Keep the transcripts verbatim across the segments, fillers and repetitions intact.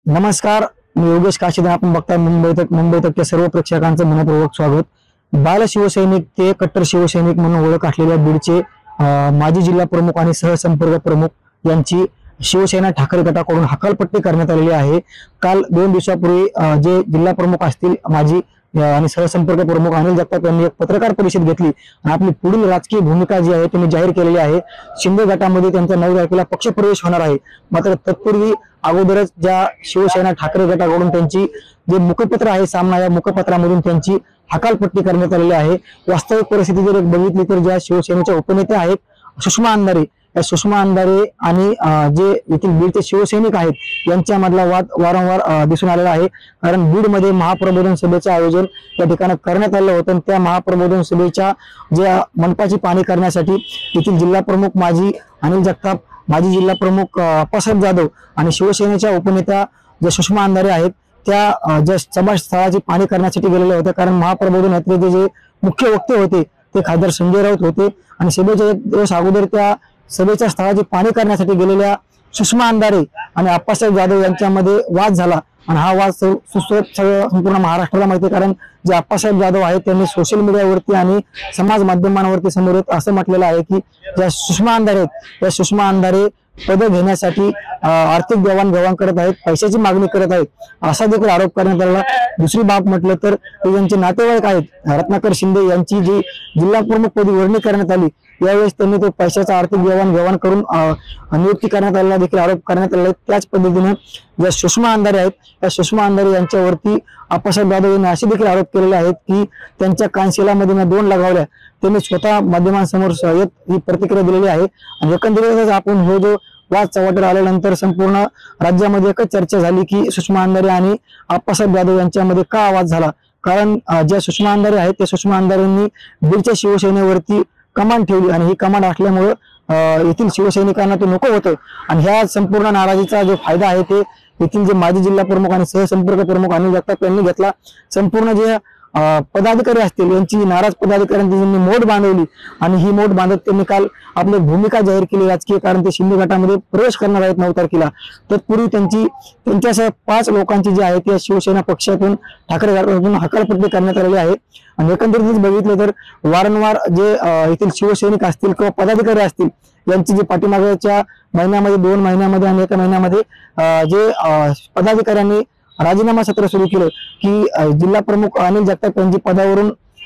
नमस्कार, मी योगेश काशीद. आपण बघताय मुंबई तक मुंबई तकच्या सर्व प्रेक्षकांचं मनपूर्वक स्वागत. बाल शिवसैनिक ते कट्टर शिवसैनिक म्हणून ओळख असलेल्या बीडचे माजी जिल्हा प्रमुख आणि सहसंपर्क प्रमुख यांची शिवसेना ठाकरे गटाकडून हकालपट्टी करण्यात आलेली आहे. काल दोन दिवसापूर्वी जे जिल्हा प्रमुख असतील माजी आणि सहसंपर्क प्रमुख अनिल जगताप यांनी एक पत्रकार परिषद घेतली आणि आपली पुढील राजकीय भूमिका जी आहे त्यांनी जाहीर केलेली आहे. शिंदे गटामध्ये त्यांचा नऊ तारखेला पक्षप्रवेश होणार आहे. मात्र तत्पूर्वी अगोदरच ज्या शिवसेना ठाकरे गटाकडून त्यांची जे मुखपत्र आहे सामना, या मुखपत्रामधून त्यांची हकालपट्टी करण्यात आलेली आहे. वास्तविक परिस्थिती जर बघितली तर ज्या शिवसेनेच्या उपनेत्या आहेत सुषमा अंधारे, या सुषमा अंधारे आणि जे येथील बीडचे शिवसैनिक आहेत यांच्यामधला वाद वारंवार दिसून आलेला आहे. कारण बीडमध्ये महाप्रबोधन सभेचं आयोजन या ठिकाणी करण्यात आलं होतं. त्या महाप्रबोधन सभेच्या ज्या मंडपाची पाहणी करण्यासाठी येथील जिल्हा प्रमुख माजी अनिल जगताप, माजी जिल्हा प्रमुख अप्पासाहेब जाधव आणि शिवसेनेच्या उपनेत्या ज्या सुषमा अंधारे आहेत त्या ज्या सभास्थळाची पाहणी करण्यासाठी गेलेले होते. कारण महाप्रबोधन यात्रेचे जे मुख्य वक्ते होते ते खासदार संजय राऊत होते आणि सभेच्या एक दिवस अगोदर त्या सभेच्या स्थळाची पाहणी करण्यासाठी गेलेल्या सुषमा अंधारे आणि अप्पासाहेब जाधव यांच्यामध्ये वाद झाला आणि हा वाद सुस्वत संपूर्ण महाराष्ट्राला माहिती आहे. कारण जे अप्पासाहेब जाधव आहेत त्यांनी सोशल मीडियावरती आणि समाज माध्यमांवरती समोर येत असं म्हटलेलं आहे की ज्या सुषमा अंधारे आहेत त्या सुषमा अंधारे पद घेण्यासाठी आर्थिक देवाणघेवाण करत आहेत, पैशाची मागणी करत आहेत, असा देखील आरोप करण्यात आला. दुसरी बाब म्हटलं तर ते त्यांचे नातेवाईक आहेत रत्नाकर शिंदे यांची जी जिल्हा प्रमुख पदी वर्णी करण्यात आली यावेळेस त्यांनी तो पैशाचा आर्थिक देवाणघेवाण करून नियुक्ती करण्यात आलेला देखील आरोप करण्यात आलेला आहे. त्याच पद्धतीने ज्या सुषमा अंधारे आहेत त्या सुषमा अंधारे यांच्यावरती अप्पासाहेब जाधव यांनी असे देखील आरोप केलेले आहेत की त्यांच्या कानशिलामध्ये दोन लगावल्या. त्यांनी स्वतः माध्यमांसमोर ही प्रतिक्रिया दिलेली आहे. आणि एकंदरीतच आपण हे जो वाद चव्हाट्यावर आल्यानंतर संपूर्ण राज्यामध्ये एकच चर्चा झाली की सुषमा अंधारे आणि अप्पासाहेब जाधव यांच्यामध्ये का आवाज झाला. कारण ज्या सुषमा अंधारे आहेत त्या सुषमा अंधारेंनी बीडच्या शिवसेनेवरती कमांड ठेवली आणि ही कमांड असल्यामुळे येथील शिवसैनिकांना ते नको होतं. आणि ह्या संपूर्ण नाराजीचा जो फायदा आहे ते येथील जे माजी जिल्हा प्रमुख आणि सहसंपर्क प्रमुख अनिल जगताप यांनी घेतला. संपूर्ण जे पदाधिकारी असतील यांची नाराज पदाधिकाऱ्यांची त्यांनी मोड बांधवली आणि ही मोड बांधत त्यांनी काल आपली भूमिका जाहीर केली राजकीय. कारण ते शिंदे गटामध्ये प्रवेश करणार आहेत नऊ तारखेला. तत्पूर्वी त्यांची त्यांच्यासह पाच लोकांची जी आहे ती शिवसेना पक्षातून ठाकरे गटातून हकालपट्टी करण्यात आलेली आहे. आणि एकंदरीत बघितलं तर वारंवार जे येथील शिवसैनिक असतील किंवा पदाधिकारी असतील यांची जी पाठीमागच्या महिन्यामध्ये दोन महिन्यामध्ये आणि एका महिन्यामध्ये जे पदाधिकाऱ्यांनी राजीनामा सत्र सुरू केलं की जिल्हा प्रमुख अनिल जगताप यांची पदावरून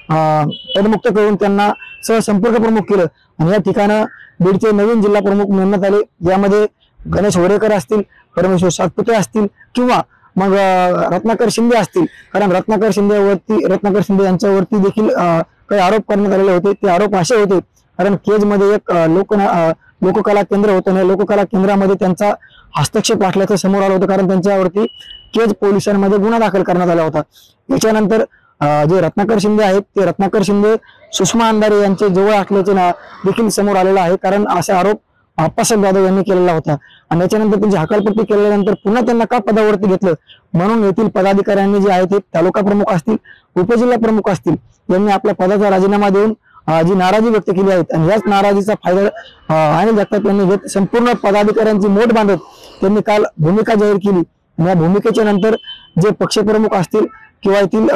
पदमुक्त करून त्यांना सहसंपर्क प्रमुख केलं. आणि या ठिकाणी बीडचे नवीन जिल्हा प्रमुख नेमण्यात आले, ज्यामध्ये गणेश वरेकर असतील, परमेश्वर सातपुते असतील किंवा मग रत्नाकर शिंदे असतील. कारण रत्नाकर शिंदेवरती रत्नाकर शिंदे यांच्यावरती देखील काही आरोप करण्यात आलेले होते. ते आरोप असे होते कारण केज मध्ये एक लोक लोककला केंद्र होतं आणि लोककला केंद्रामध्ये त्यांचा हस्तक्षेप असल्याचं समोर आलं होतं. कारण त्यांच्यावरती केज पोलिसांमध्ये गुन्हा दाखल करण्यात आला होता. याच्यानंतर जे रत्नाकर शिंदे आहेत ते रत्नाकर शिंदे सुषमा अंधारे यांचे जवळ असल्याचे देखील समोर आलेलं आहे. कारण असा आरोप अप्पासाहेब जाधव यांनी केलेला होता. आणि याच्यानंतर त्यांची हकालपट्टी केल्यानंतर पुन्हा त्यांना का पदावरती घेतलं म्हणून येथील पदाधिकाऱ्यांनी जे आहे ते तालुका प्रमुख असतील, उपजिल्हा प्रमुख असतील यांनी आपल्या पदाचा राजीनामा देऊन जी नाराजी व्यक्त केली आहे. आणि याच नाराजीचा फायदा अनिल जगताप यांनी घेत संपूर्ण पदाधिकाऱ्यांची मोठ बांधत त्यांनी काल भूमिका जाहीर केली. या भूमिकेच्या नंतर जे पक्षप्रमुख असतील किंवा येथील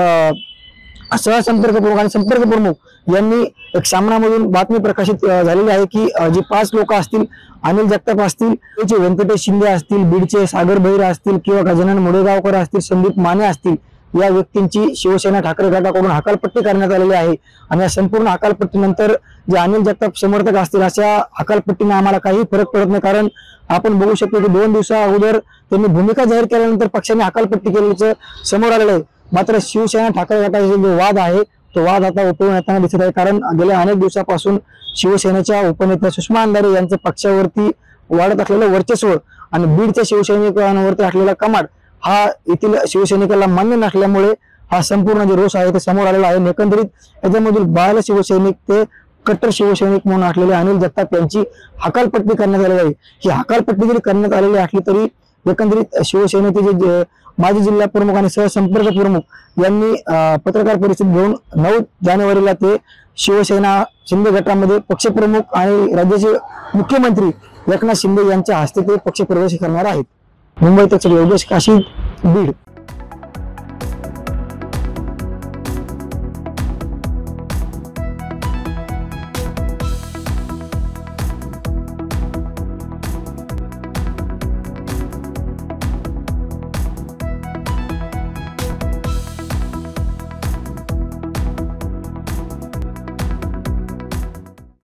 सहसंपर्क प्रमुख आणि संपर्क प्रमुख यांनी एक सामनामधून बातमी प्रकाशित झालेली आहे की जी पाच लोक असतील, अनिल जगताप असतील, व्यंकटेश शिंदे असतील, बीडचे सागर भैर असतील किंवा गजानन मुडेगावकर असतील, संदीप माने असतील, या व्यक्तींची शिवसेना ठाकरे गटाकडून हकालपट्टी करण्यात आलेली आहे. आणि या संपूर्ण हकालपट्टीनंतर जे अनिल जगताप समर्थक असतील अशा हकालपट्टीने आम्हाला काही फरक पडत नाही. कारण आपण बघू शकतो की दोन दिवसा अगोदर त्यांनी भूमिका जाहीर केल्यानंतर पक्षाने हकालपट्टी केल्याचं समोर आलेलं आहे. मात्र शिवसेना ठाकरे गटाचा जो वाद आहे तो वाद आता उपळून येताना दिसत आहे. कारण गेल्या अनेक दिवसापासून शिवसेनेच्या उपनेत्या सुषमा अंधारे यांचं पक्षावरती वाढत असलेलं वर्चस्व आणि बीडच्या शिवसैनिकांवरती असलेला कमांड हा येथील शिवसैनिकांना मान्य नसल्यामुळे हा संपूर्ण जे रोष आहे ते समोर आलेला आहे. एकंदरीत याच्यामधील बाल शिवसैनिक ते कट्टर शिवसैनिक म्हणून असलेले अनिल जगताप यांची हकालपट्टी करण्यात आलेली आहे. ही हकालपट्टी जरी करण्यात आलेली असली तरी एकंदरीत शिवसेनेचे जे माजी जिल्हा प्रमुख आणि सहसंपर्क प्रमुख यांनी पत्रकार परिषद घेऊन नऊ जानेवारीला ते शिवसेना शिंदे गटामध्ये पक्षप्रमुख आणि राज्याचे मुख्यमंत्री एकनाथ शिंदे यांच्या हस्ते ते पक्षप्रवेश करणार आहेत. मुंबई तक योगेश काशी, बीड.